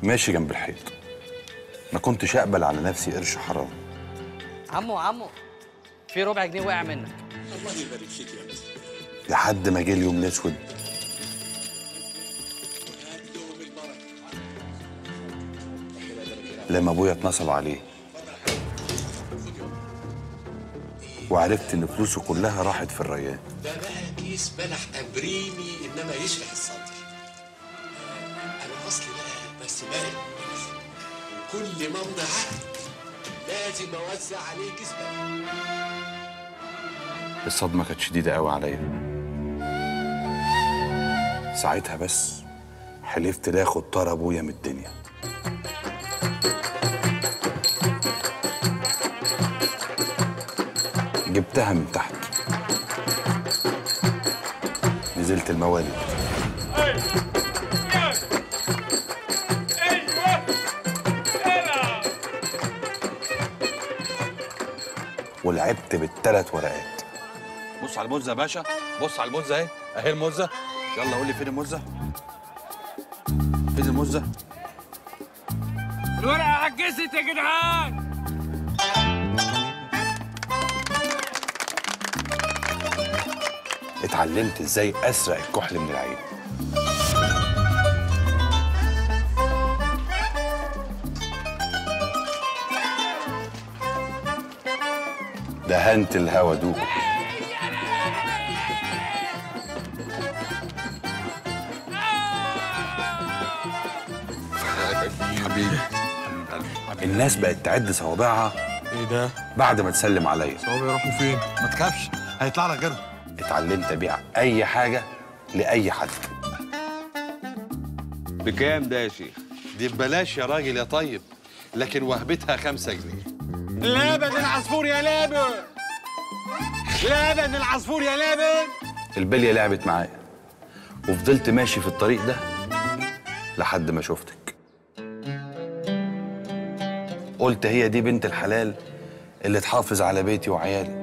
ماشي جنب الحيط. ما كنتش اقبل على نفسي قرش حرام. عمو في ربع جنيه وقع منك. الله يبارك فيك يا ابني. لحد ما جه اليوم الاسود لما ابويا اتنصب عليه وعرفت ان فلوسه كلها راحت في الريان. ده بقى كيس بلح ابريمي انما يشرح الصدر. انا اصلي بقى بس بارد، وكل ما امضي عقد لازم اوزع عليه كيس بلح. الصدمه كانت شديده قوي عليا. ساعتها بس حلفت لا اخد طار ابويا من الدنيا. جبتها من تحت، نزلت الموالد ولعبت بالثلاث ورقات. بص على الموزه يا باشا، بص على الموزه اهي، اهي الموزه. يلا قول لي فين الموزه؟ فين الموزه؟ الورقه عجزت يا جدعان. اتعلمت ازاي اسرق الكحل من العين. دهنت الهوا دوب. حبيبي الناس بقت تعد صوابعها. ايه ده؟ بعد ما تسلم عليا. صوابعي يروحوا فين؟ ما تخافش هيطلع لك غيرهم. اتعلمت ابيع اي حاجه لاي حد. بكام ده يا شيخ؟ دي ببلاش يا راجل يا طيب، لكن وهبتها 5 جنيه. لبن العصفور يا لبن، لبن العصفور يا لبن. البليه لعبت معايا وفضلت ماشي في الطريق ده لحد ما شفتك. قلت هي دي بنت الحلال اللي تحافظ على بيتي وعيالي.